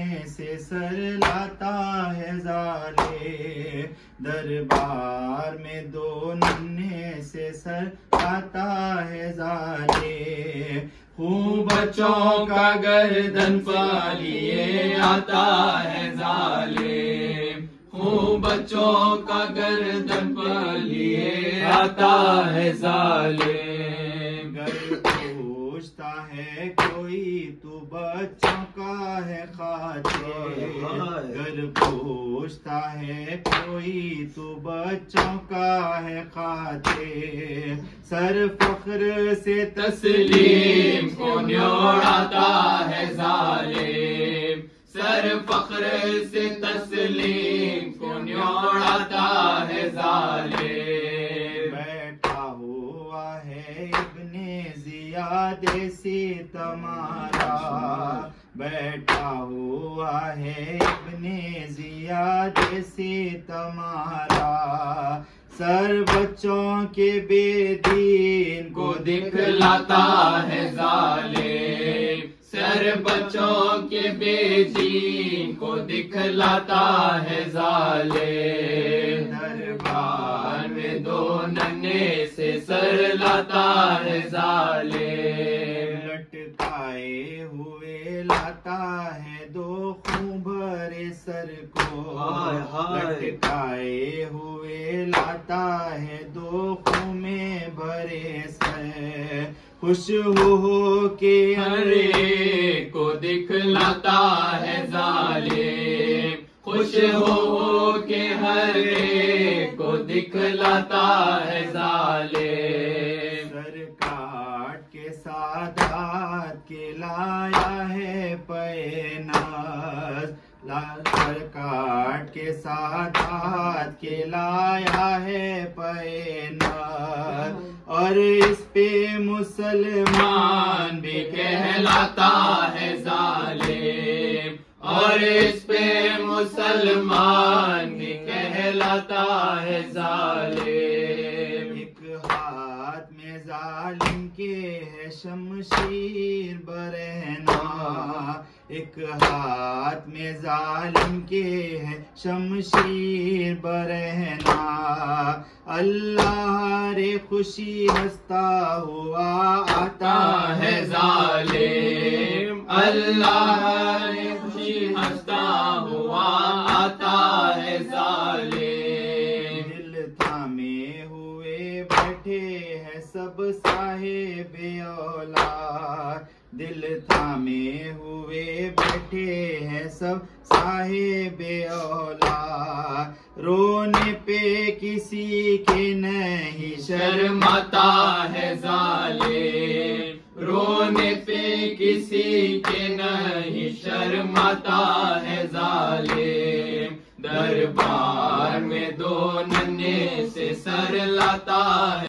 ننھے سے سر لاتا ہے ظالم، دربار میں دو ننھے سے سر لاتا ہے ظالم، خون بچوں کا گردن پالیے آتا ہے ظالم، خون بچوں کا گردن پالیے آتا ہے ظالم، گر پوچھتا ہے کوئی تو بچوں کا ہے خاطر، گر پوچھتا ہے کوئی تو بچوں کا ہے خاطر، سر فخر سے تسلیم کو نوڑاتا ہے ظالم، سر فخر سے تسلیم کو نوڑاتا ہے ظالم، بیٹھا ہوا ہے ابن زیاد ستمارا، بیٹھا ہوا ہے ابن زیاد ستمارا، سر بچوں کے بے دین کو دکھلاتا ہے ظالم، سر بچوں کے بے دین کو دکھلاتا ہے ظالم، دربار میں دو ننھے سے سر لاتا ہے ظالم، لٹکائے ہوئے لاتا ہے دو خون بھرے سر کو، لٹکائے ہوئے لاتا ہے دو خون میں بھرے سر، خوش ہو کے ہر ایک کو دکھلاتا ہے ظالم، خوش ہو کے ہر ایک کو دکھلاتا ہے ظالم، سر کاٹ کے سادات کے لایا ہے پیناز، سر کاٹ کے سادات کے لایا ہے پیناز، اور اس پہ مسلمان بھی کہلاتا ہے ظالم، اور اس پہ مسلمان بھی کہلاتا ہے ظالم، ایک ہاتھ میں ظالم کے ہے شمشیر برہنہ، ایک ہاتھ میں ظالم کے ہے شمشیر برہنہ، اللہ رے خوشی ہنستا ہوا آتا ہے ظالم، اللہ رے خوشی ہنستا ہوا آتا ہے ظالم، دل تھامے ہوئے بیٹھے ہیں سب صاحب اولاد، دل تھامے ہوئے بیٹھے ہیں سب صاحب اولاد، رونے پہ کسی کے نہیں شرماتا ہے ظالم، رونے پہ کسی کے نہیں شرماتا ہے ظالم، دربار میں دو ننھے سے سر لاتا ہے